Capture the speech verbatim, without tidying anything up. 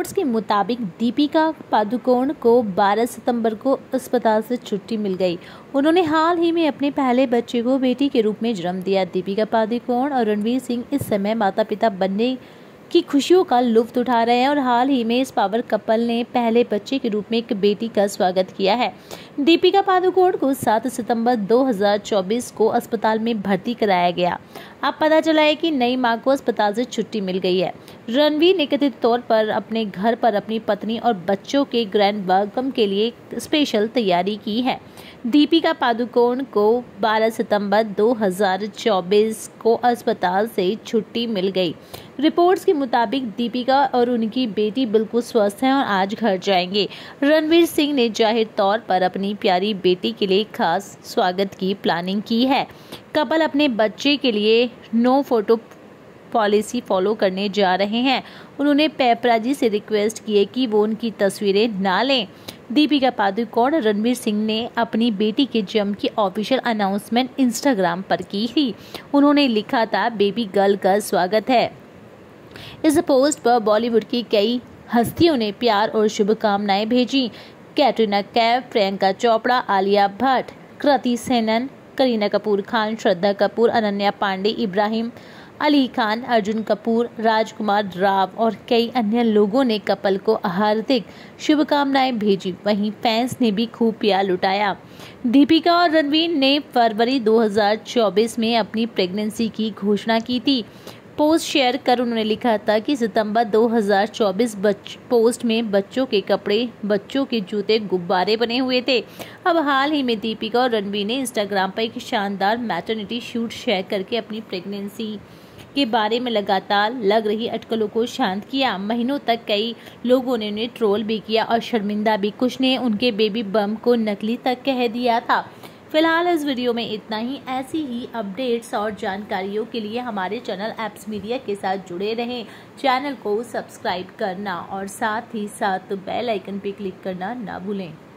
Reports के मुताबिक दीपिका पादुकोण को बारह सितंबर को अस्पताल से छुट्टी मिल गई। उन्होंने हाल ही में अपने पहले बच्चे को बेटी के रूप में जन्म दिया। दीपिका पादुकोण और रणवीर सिंह इस समय माता पिता बनने की खुशियों का लुत्फ उठा रहे हैं और हाल ही में इस पावर कपल ने पहले बच्चे के रूप में एक बेटी का स्वागत किया है। दीपिका पादुकोण को सात सितंबर दो हज़ार चौबीस को अस्पताल में भर्ती कराया गया। अब पता चला है कि नई मां को अस्पताल से छुट्टी मिल गई है। रणवीर ने कथित तौर पर अपने घर पर अपनी पत्नी और बच्चों के ग्रैंड वेलकम के लिए स्पेशल तैयारी की है। दीपिका पादुकोण को बारह सितंबर दो हज़ार चौबीस को अस्पताल से छुट्टी मिल गई। रिपोर्ट्स के मुताबिक दीपिका और उनकी बेटी बिल्कुल स्वस्थ हैं और आज घर जाएंगे। रणवीर सिंह ने जाहिर तौर पर अपनी प्यारी बेटी के लिए खास स्वागत की प्लानिंग की है। कपल अपने बच्चे के लिए नो फोटो पॉलिसी फॉलो करने जा रहे हैं। उन्होंने पेपराजी से रिक्वेस्ट की है कि वो उनकी तस्वीरें ना लें। दीपिका पादुकोण और रणवीर सिंह ने अपनी बेटी के जन्म की ऑफिशियल अनाउंसमेंट इंस्टाग्राम पर की थी। उन्होंने लिखा था, बेबी गर्ल का स्वागत है। इस पोस्ट पर बॉलीवुड की कई हस्तियों ने प्यार और शुभकामनाएं भेजी। कैटरीना कैफ, प्रियंका चोपड़ा, आलिया भट्ट, कृति सेनन, करीना कपूर खान, श्रद्धा कपूर, अनन्या पांडे, इब्राहिम अली खान, अर्जुन कपूर, राजकुमार राव और कई अन्य लोगों ने कपल को हार्दिक शुभकामनाएं भेजी। वहीं फैंस ने भी खूब प्यार लुटाया। दीपिका और रणवीर ने फरवरी दो हज़ार चौबीस में अपनी प्रेगनेंसी की घोषणा की थी। पोस्ट शेयर कर उन्होंने लिखा था कि सितंबर दो हज़ार चौबीस बच, पोस्ट में बच्चों के कपड़े, बच्चों के जूते, गुब्बारे बने हुए थे। अब हाल ही में दीपिका और रणवीर ने इंस्टाग्राम पर एक शानदार मैटरनिटी शूट शेयर करके अपनी प्रेगनेंसी के बारे में लगातार लग रही अटकलों को शांत किया। महीनों तक कई लोगों ने उन्हें ट्रोल भी किया और शर्मिंदा भी। कुछ ने उनके बेबी बम को नकली तक कह दिया था। फिलहाल इस वीडियो में इतना ही। ऐसी ही अपडेट्स और जानकारियों के लिए हमारे चैनल एप्स मीडिया के साथ जुड़े रहें। चैनल को सब्सक्राइब करना और साथ ही साथ बेल आइकन पे क्लिक करना ना भूलें।